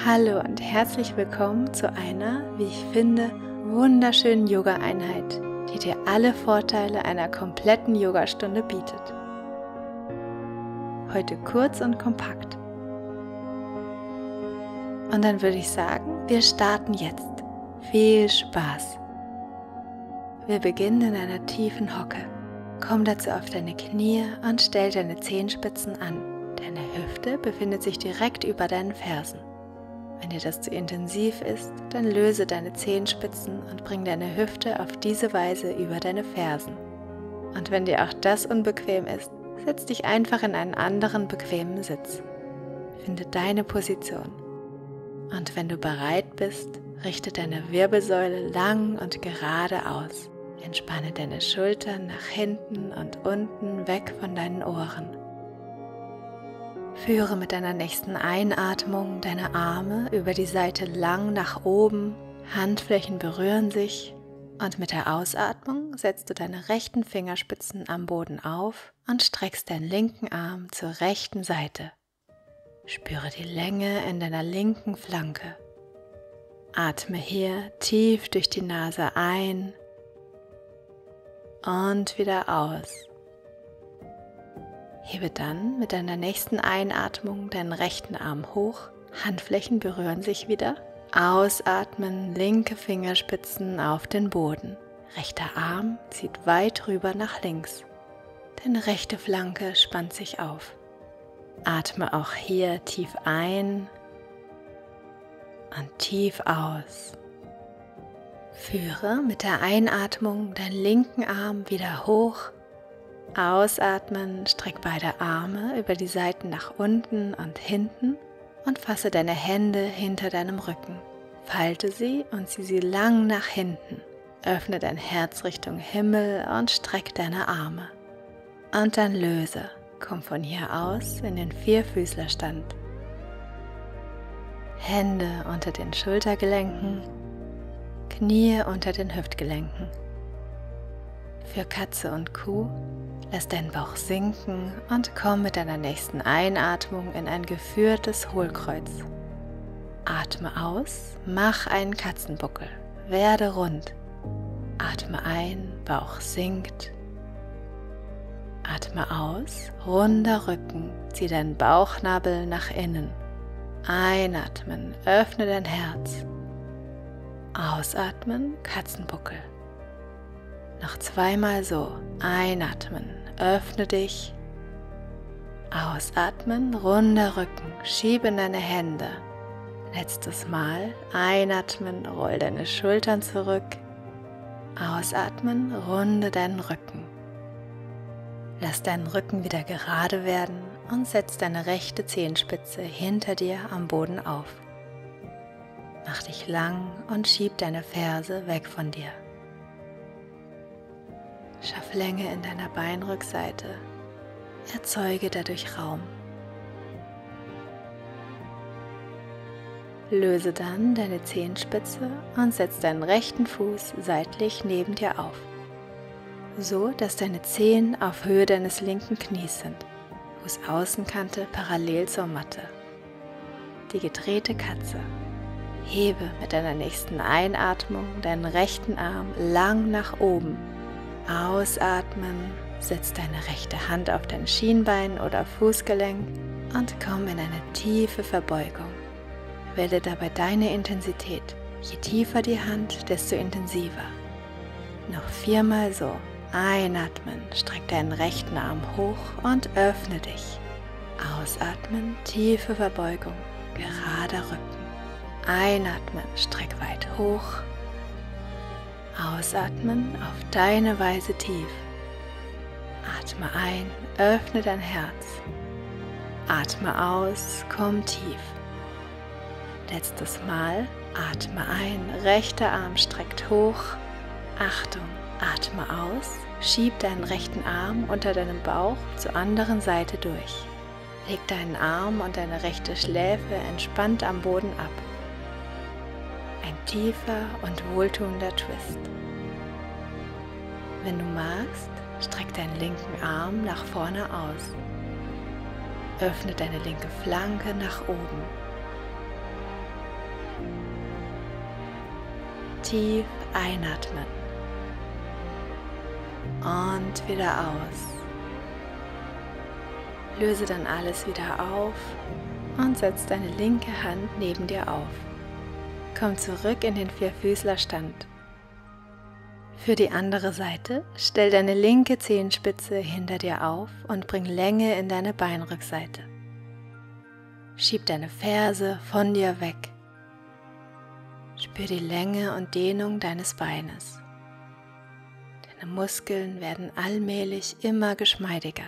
Hallo und herzlich willkommen zu einer, wie ich finde, wunderschönen Yoga-Einheit, die dir alle Vorteile einer kompletten Yogastunde bietet. Heute kurz und kompakt. Und dann würde ich sagen, wir starten jetzt. Viel Spaß! Wir beginnen in einer tiefen Hocke. Komm dazu auf deine Knie und stell deine Zehenspitzen an. Deine Hüfte befindet sich direkt über deinen Fersen. Wenn dir das zu intensiv ist, dann löse deine Zehenspitzen und bring deine Hüfte auf diese Weise über deine Fersen. Und wenn dir auch das unbequem ist, setz dich einfach in einen anderen bequemen Sitz. Finde deine Position. Und wenn du bereit bist, richte deine Wirbelsäule lang und gerade aus. Entspanne deine Schultern nach hinten und unten weg von deinen Ohren. Führe mit deiner nächsten Einatmung deine Arme über die Seite lang nach oben, Handflächen berühren sich und mit der Ausatmung setzt du deine rechten Fingerspitzen am Boden auf und streckst deinen linken Arm zur rechten Seite. Spüre die Länge in deiner linken Flanke. Atme hier tief durch die Nase ein und wieder aus. Hebe dann mit deiner nächsten Einatmung deinen rechten Arm hoch, Handflächen berühren sich wieder. Ausatmen, linke Fingerspitzen auf den Boden. Rechter Arm zieht weit rüber nach links. Deine rechte Flanke spannt sich auf. Atme auch hier tief ein und tief aus. Führe mit der Einatmung deinen linken Arm wieder hoch. Ausatmen, streck beide Arme über die Seiten nach unten und hinten und fasse deine Hände hinter deinem Rücken. Falte sie und zieh sie lang nach hinten. Öffne dein Herz Richtung Himmel und streck deine Arme. Und dann löse. Komm von hier aus in den Vierfüßlerstand. Hände unter den Schultergelenken, Knie unter den Hüftgelenken. Für Katze und Kuh lass deinen Bauch sinken und komm mit deiner nächsten Einatmung in ein geführtes Hohlkreuz. Atme aus, mach einen Katzenbuckel, werde rund. Atme ein, Bauch sinkt. Atme aus, runder Rücken, zieh deinen Bauchnabel nach innen. Einatmen, öffne dein Herz. Ausatmen, Katzenbuckel. Noch zweimal so. Einatmen, öffne dich. Ausatmen, runder Rücken, schiebe in deine Hände. Letztes Mal. Einatmen, roll deine Schultern zurück. Ausatmen, runde deinen Rücken. Lass deinen Rücken wieder gerade werden und setz deine rechte Zehenspitze hinter dir am Boden auf. Mach dich lang und schieb deine Ferse weg von dir. Schaff Länge in deiner Beinrückseite, erzeuge dadurch Raum. Löse dann deine Zehenspitze und setz deinen rechten Fuß seitlich neben dir auf, so dass deine Zehen auf Höhe deines linken Knies sind, Fußaußenkante parallel zur Matte. Die gedrehte Katze. Hebe mit deiner nächsten Einatmung deinen rechten Arm lang nach oben. Ausatmen, setz deine rechte Hand auf dein Schienbein oder Fußgelenk und komm in eine tiefe Verbeugung. Wähle dabei deine Intensität. Je tiefer die Hand, desto intensiver. Noch 4-mal so. Einatmen, streck deinen rechten Arm hoch und öffne dich. Ausatmen, tiefe Verbeugung, gerader Rücken. Einatmen, streck weit hoch. Ausatmen auf deine Weise tief. Atme ein, öffne dein Herz. Atme aus, komm tief. Letztes Mal. Atme ein, rechter Arm streckt hoch. Achtung, atme aus. Schieb deinen rechten Arm unter deinem Bauch zur anderen Seite durch. Leg deinen Arm und deine rechte Schläfe entspannt am Boden ab. Ein tiefer und wohltuender Twist. Wenn du magst, streck deinen linken Arm nach vorne aus. Öffne deine linke Flanke nach oben. tief einatmen und wieder aus. Löse dann alles wieder auf und setz deine linke Hand neben dir auf. Komm zurück in den Vierfüßlerstand. Für die andere Seite stell deine linke Zehenspitze hinter dir auf und bring Länge in deine Beinrückseite. Schieb deine Ferse von dir weg. Spür die Länge und Dehnung deines Beines. Deine Muskeln werden allmählich immer geschmeidiger.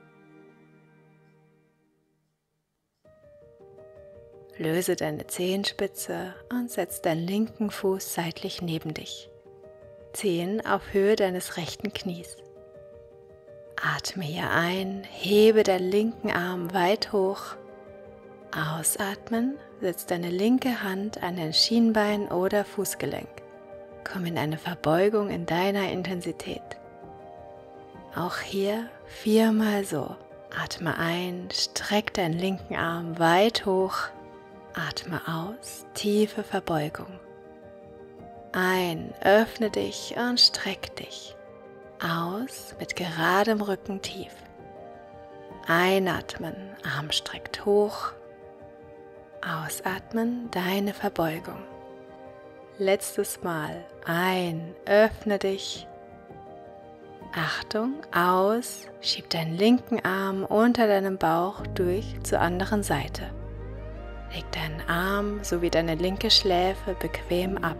Löse deine Zehenspitze und setz deinen linken Fuß seitlich neben dich. Zehen auf Höhe deines rechten Knies. Atme hier ein, hebe deinen linken Arm weit hoch. Ausatmen, setz deine linke Hand an dein Schienbein oder Fußgelenk. Komm in eine Verbeugung in deiner Intensität. Auch hier 4-mal so. Atme ein, streck deinen linken Arm weit hoch. Atme aus, tiefe Verbeugung. Ein, öffne dich und streck dich. Aus, mit geradem Rücken tief. Einatmen, Arm streckt hoch. Ausatmen, deine Verbeugung. Letztes Mal. Ein, öffne dich. Achtung, aus, schieb deinen linken Arm unter deinem Bauch durch zur anderen Seite. Leg deinen Arm sowie deine linke Schläfe bequem ab.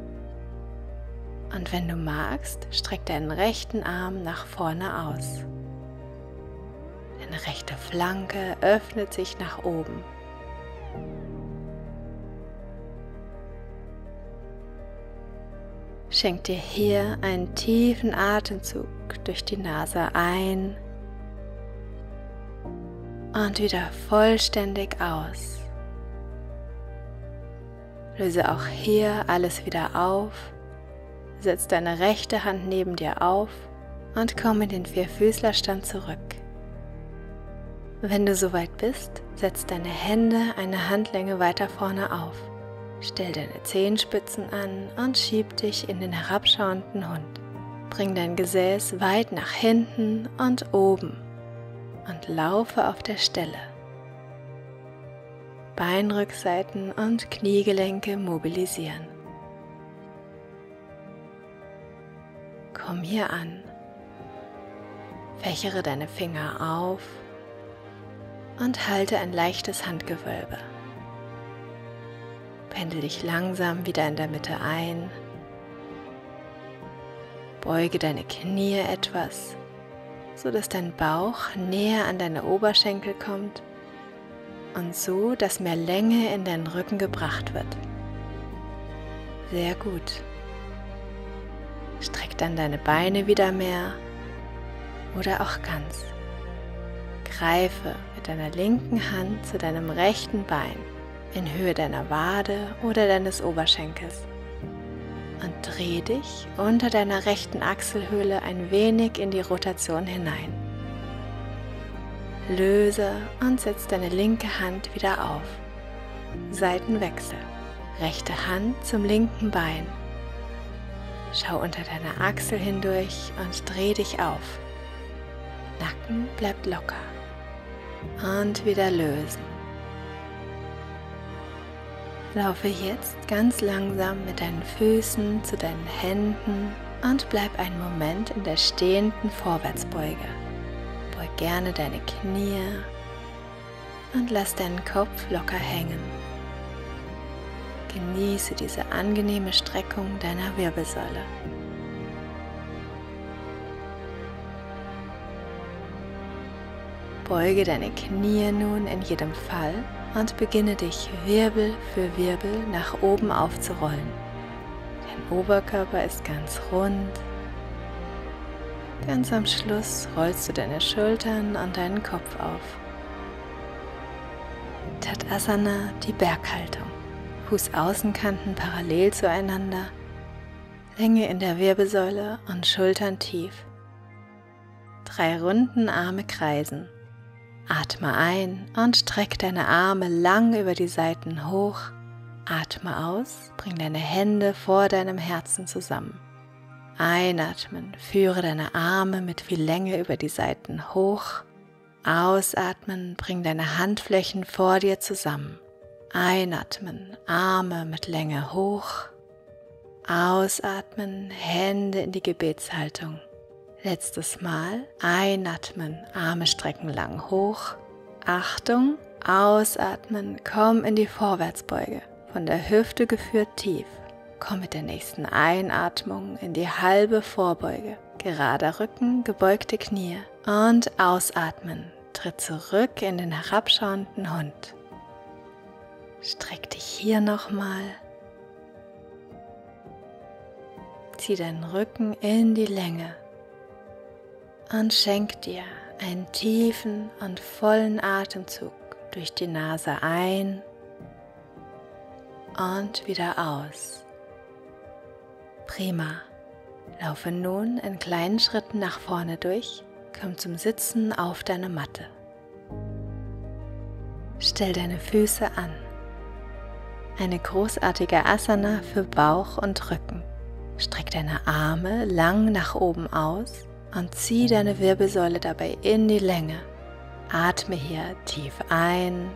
Und wenn du magst, streck deinen rechten Arm nach vorne aus. Deine rechte Flanke öffnet sich nach oben. Schenk dir hier einen tiefen Atemzug durch die Nase ein und wieder vollständig aus. Löse auch hier alles wieder auf. Setz deine rechte Hand neben dir auf und komm in den Vierfüßlerstand zurück. Wenn du soweit bist, setz deine Hände eine Handlänge weiter vorne auf. Stell deine Zehenspitzen an und schieb dich in den herabschauenden Hund. Bring dein Gesäß weit nach hinten und oben und laufe auf der Stelle. Beinrückseiten und Kniegelenke mobilisieren. Komm hier an. Fächere deine Finger auf und halte ein leichtes Handgewölbe. Pendel dich langsam wieder in der Mitte ein. Beuge deine Knie etwas, sodass dein Bauch näher an deine Oberschenkel kommt und so, dass mehr Länge in deinen Rücken gebracht wird. Sehr gut. Streck dann deine Beine wieder mehr oder auch ganz. Greife mit deiner linken Hand zu deinem rechten Bein in Höhe deiner Wade oder deines Oberschenkels und dreh dich unter deiner rechten Achselhöhle ein wenig in die Rotation hinein. Löse und setz deine linke Hand wieder auf. Seitenwechsel. Rechte Hand zum linken Bein. Schau unter deiner Achsel hindurch und dreh dich auf. Nacken bleibt locker. Und wieder lösen. Laufe jetzt ganz langsam mit deinen Füßen zu deinen Händen und bleib einen Moment in der stehenden Vorwärtsbeuge. Beug gerne deine Knie und lass deinen Kopf locker hängen. Genieße diese angenehme Streckung deiner Wirbelsäule. Beuge deine Knie nun in jedem Fall und beginne dich Wirbel für Wirbel nach oben aufzurollen. Dein Oberkörper ist ganz rund. Ganz am Schluss rollst du deine Schultern und deinen Kopf auf. Tadasana, die Berghaltung. Fußaußenkanten parallel zueinander, Länge in der Wirbelsäule und Schultern tief. 3 Runden Arme kreisen. Atme ein und streck deine Arme lang über die Seiten hoch. Atme aus, bring deine Hände vor deinem Herzen zusammen. Einatmen, führe deine Arme mit viel Länge über die Seiten hoch. Ausatmen, bring deine Handflächen vor dir zusammen. Einatmen, Arme mit Länge hoch. Ausatmen, Hände in die Gebetshaltung. Letztes Mal, einatmen, Arme strecken lang hoch. Achtung, ausatmen, komm in die Vorwärtsbeuge, von der Hüfte geführt tief. Komm mit der nächsten Einatmung in die halbe Vorbeuge, gerader Rücken, gebeugte Knie und ausatmen, tritt zurück in den herabschauenden Hund. Streck dich hier nochmal. Zieh deinen Rücken in die Länge und schenk dir einen tiefen und vollen Atemzug durch die Nase ein und wieder aus. Prima. Laufe nun in kleinen Schritten nach vorne durch, komm zum Sitzen auf deine Matte. Stell deine Füße an. Eine großartige Asana für Bauch und Rücken. Streck deine Arme lang nach oben aus und zieh deine Wirbelsäule dabei in die Länge. Atme hier tief ein.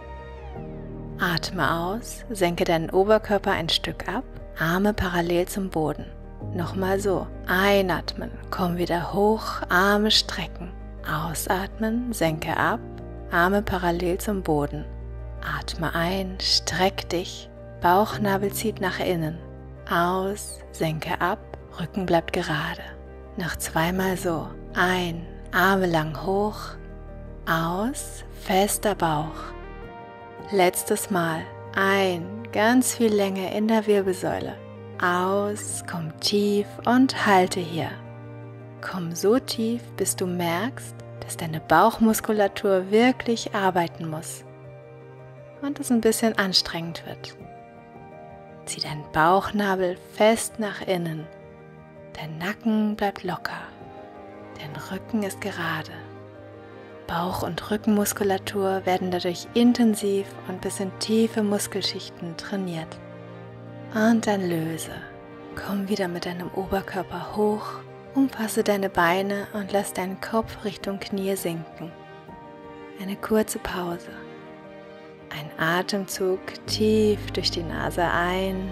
Atme aus, senke deinen Oberkörper ein Stück ab, Arme parallel zum Boden. Nochmal so. Einatmen, komm wieder hoch, Arme strecken. Ausatmen, senke ab, Arme parallel zum Boden. Atme ein, streck dich, Bauchnabel zieht nach innen. Aus, senke ab, Rücken bleibt gerade. Noch zweimal so. Ein, Arme lang hoch. Aus, fester Bauch. Letztes Mal. Ein, ganz viel Länge in der Wirbelsäule. Aus, komm tief und halte hier. Komm so tief, bis du merkst, dass deine Bauchmuskulatur wirklich arbeiten muss und es ein bisschen anstrengend wird. Zieh deinen Bauchnabel fest nach innen. Dein Nacken bleibt locker. Dein Rücken ist gerade. Bauch- und Rückenmuskulatur werden dadurch intensiv und bis in tiefe Muskelschichten trainiert. Und dann löse. Komm wieder mit deinem Oberkörper hoch, umfasse deine Beine und lass deinen Kopf Richtung Knie sinken. Eine kurze Pause. Ein Atemzug tief durch die Nase ein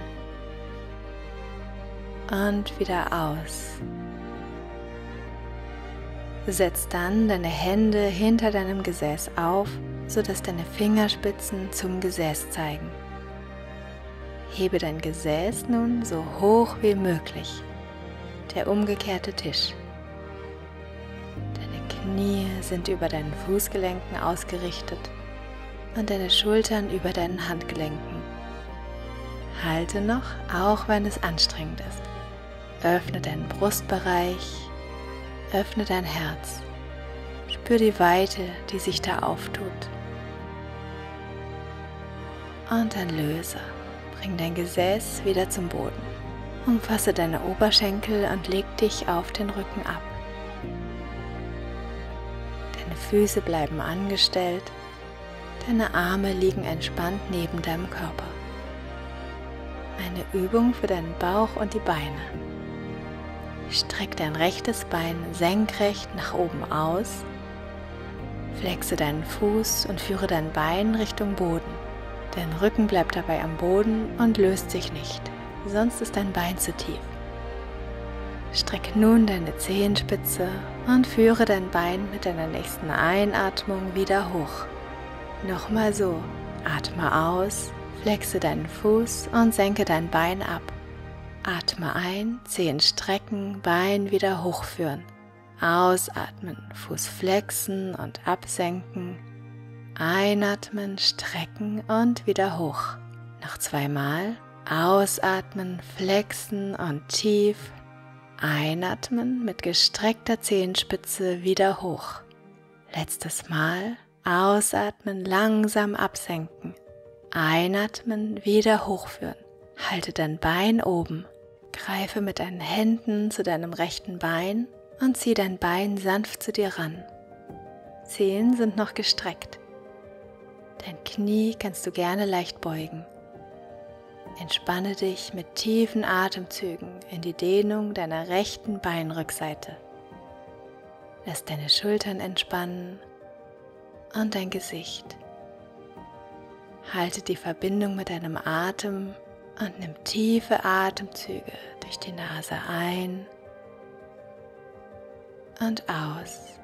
und wieder aus. Setz dann deine Hände hinter deinem Gesäß auf, sodass deine Fingerspitzen zum Gesäß zeigen. Hebe dein Gesäß nun so hoch wie möglich. Der umgekehrte Tisch. Deine Knie sind über deinen Fußgelenken ausgerichtet und deine Schultern über deinen Handgelenken. Halte noch, auch wenn es anstrengend ist. Öffne deinen Brustbereich, öffne dein Herz. Spür die Weite, die sich da auftut. Und dann löse. Bring dein Gesäß wieder zum Boden. Umfasse deine Oberschenkel und leg dich auf den Rücken ab. Deine Füße bleiben angestellt. Deine Arme liegen entspannt neben deinem Körper. Eine Übung für deinen Bauch und die Beine. Streck dein rechtes Bein senkrecht nach oben aus. Flexe deinen Fuß und führe dein Bein Richtung Boden. Dein Rücken bleibt dabei am Boden und löst sich nicht, sonst ist dein Bein zu tief. Streck nun deine Zehenspitze und führe dein Bein mit deiner nächsten Einatmung wieder hoch. Nochmal so. Atme aus, flexe deinen Fuß und senke dein Bein ab. Atme ein, Zehen strecken, Bein wieder hochführen. Ausatmen, Fuß flexen und absenken. Einatmen, strecken und wieder hoch. Noch zweimal. Ausatmen, flexen und tief. Einatmen mit gestreckter Zehenspitze wieder hoch. Letztes Mal. Ausatmen, langsam absenken. Einatmen, wieder hochführen. Halte dein Bein oben. Greife mit deinen Händen zu deinem rechten Bein und zieh dein Bein sanft zu dir ran. Zehen sind noch gestreckt. Dein Knie kannst du gerne leicht beugen. Entspanne dich mit tiefen Atemzügen in die Dehnung deiner rechten Beinrückseite. Lass deine Schultern entspannen und dein Gesicht. Halte die Verbindung mit deinem Atem und nimm tiefe Atemzüge durch die Nase ein und aus.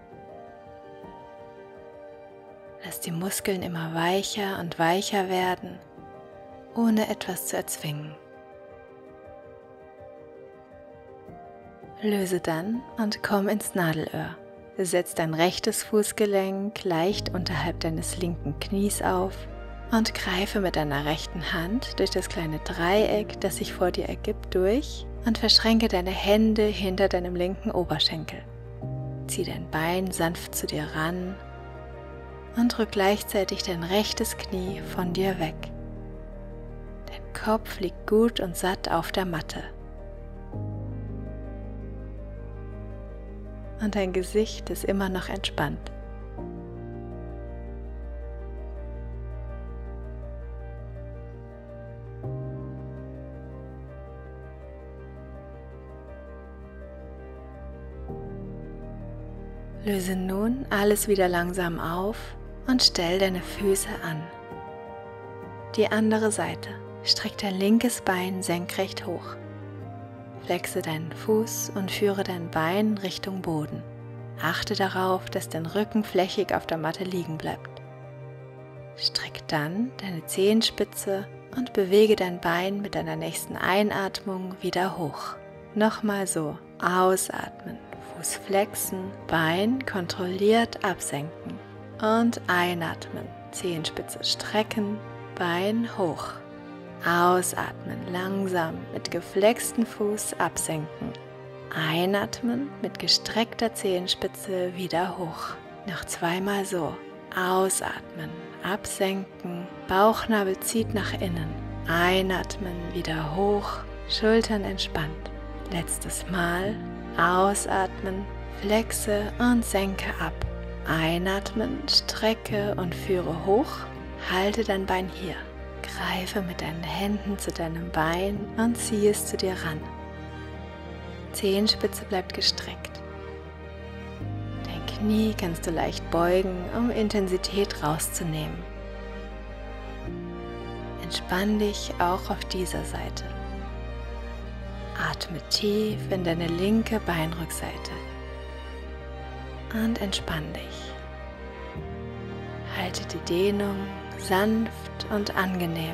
Lass die Muskeln immer weicher und weicher werden, ohne etwas zu erzwingen. Löse dann und komm ins Nadelöhr. Setz dein rechtes Fußgelenk leicht unterhalb deines linken Knies auf und greife mit deiner rechten Hand durch das kleine Dreieck, das sich vor dir ergibt, durch und verschränke deine Hände hinter deinem linken Oberschenkel. Zieh dein Bein sanft zu dir ran und drück gleichzeitig dein rechtes Knie von dir weg. Dein Kopf liegt gut und satt auf der Matte. Und dein Gesicht ist immer noch entspannt. Löse nun alles wieder langsam auf und stell deine Füße an. Die andere Seite. Streck dein linkes Bein senkrecht hoch. Flexe deinen Fuß und führe dein Bein Richtung Boden. Achte darauf, dass dein Rücken flächig auf der Matte liegen bleibt. Streck dann deine Zehenspitze und bewege dein Bein mit deiner nächsten Einatmung wieder hoch. Nochmal so. Ausatmen. Fuß flexen, Bein kontrolliert absenken und einatmen, Zehenspitze strecken, Bein hoch. Ausatmen, langsam mit geflexten Fuß absenken. Einatmen mit gestreckter Zehenspitze wieder hoch. Noch zweimal so. Ausatmen, absenken, Bauchnabel zieht nach innen. Einatmen, wieder hoch, Schultern entspannt. Letztes Mal. Ausatmen, flexe und senke ab. Einatmen, strecke und führe hoch. Halte dein Bein hier. Greife mit deinen Händen zu deinem Bein und ziehe es zu dir ran. Zehenspitze bleibt gestreckt. Dein Knie kannst du leicht beugen, um Intensität rauszunehmen. Entspann dich auch auf dieser Seite. Atme tief in deine linke Beinrückseite und entspann dich. Halte die Dehnung sanft und angenehm.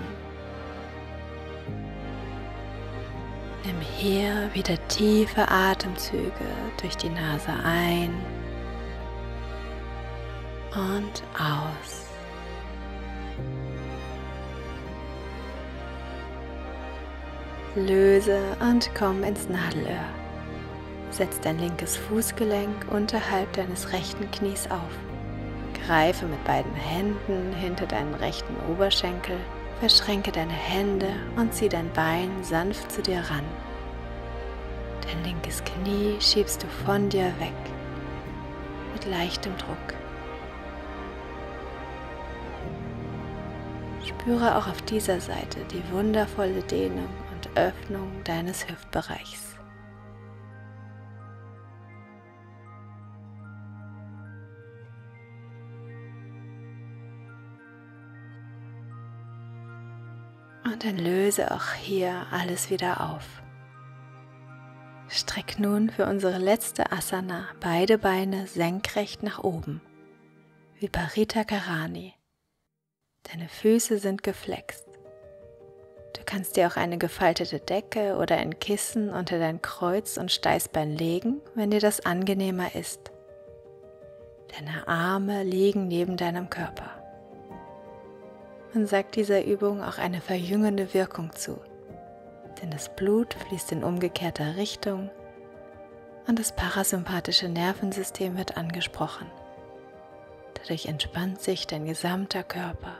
Nimm hier wieder tiefe Atemzüge durch die Nase ein und aus. Löse und komm ins Nadelöhr. Setz dein linkes Fußgelenk unterhalb deines rechten Knies auf. Greife mit beiden Händen hinter deinen rechten Oberschenkel, verschränke deine Hände und zieh dein Bein sanft zu dir ran. Dein linkes Knie schiebst du von dir weg, mit leichtem Druck. Spüre auch auf dieser Seite die wundervolle Dehnung und Öffnung deines Hüftbereichs. Und dann löse auch hier alles wieder auf. Streck nun für unsere letzte Asana beide Beine senkrecht nach oben, Viparita Karani. Deine Füße sind geflext. Du kannst dir auch eine gefaltete Decke oder ein Kissen unter dein Kreuz- und Steißbein legen, wenn dir das angenehmer ist. Deine Arme liegen neben deinem Körper. Man sagt dieser Übung auch eine verjüngende Wirkung zu, denn das Blut fließt in umgekehrter Richtung und das parasympathische Nervensystem wird angesprochen. Dadurch entspannt sich dein gesamter Körper.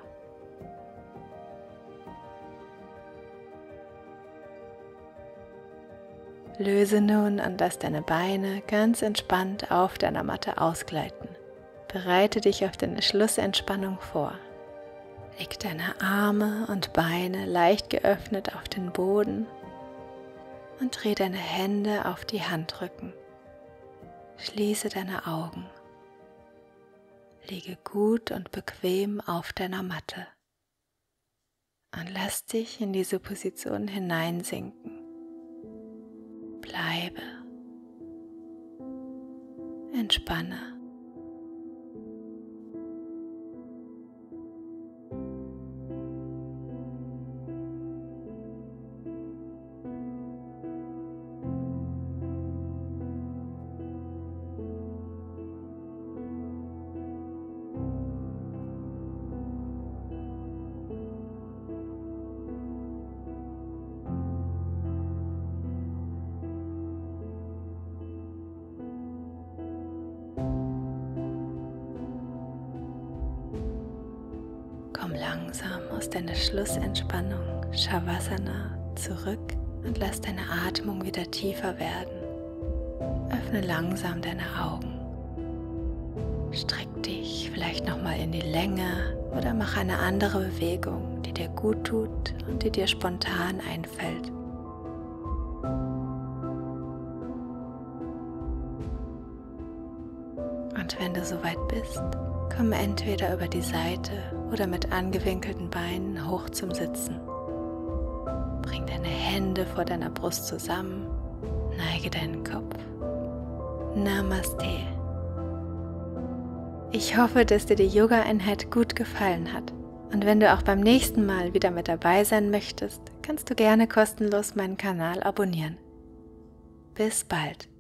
Löse nun und lass deine Beine ganz entspannt auf deiner Matte ausgleiten. Bereite dich auf deine Schlussentspannung vor. Leg deine Arme und Beine leicht geöffnet auf den Boden und dreh deine Hände auf die Handrücken. Schließe deine Augen. Liege gut und bequem auf deiner Matte und lass dich in diese Position hineinsinken. Bleibe. Entspanne. Komm langsam aus deiner Schlussentspannung, Shavasana, zurück und lass deine Atmung wieder tiefer werden. Öffne langsam deine Augen. Streck dich vielleicht nochmal in die Länge oder mach eine andere Bewegung, die dir gut tut und die dir spontan einfällt. Und wenn du soweit bist, komm entweder über die Seite oder mit angewinkelten Beinen hoch zum Sitzen. Bring deine Hände vor deiner Brust zusammen, neige deinen Kopf. Namaste. Ich hoffe, dass dir die Yoga-Einheit gut gefallen hat. Und wenn du auch beim nächsten Mal wieder mit dabei sein möchtest, kannst du gerne kostenlos meinen Kanal abonnieren. Bis bald.